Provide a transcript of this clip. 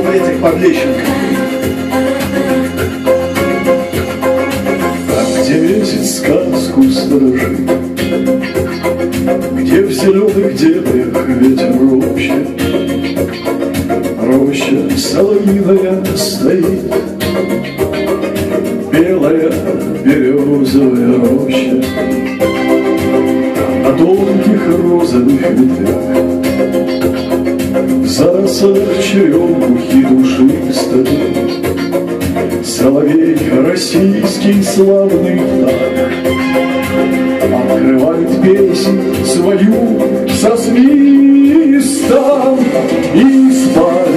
куплетик Павлищенко. Где месяц сказку сторожит, где в зеленых дебрях ветер роща соловьиная стоит, белая березовая роща. На тонких розовых ветвях зарослях черемухи душистой соловей российский славный так открывает песнь свою со свистом и спать.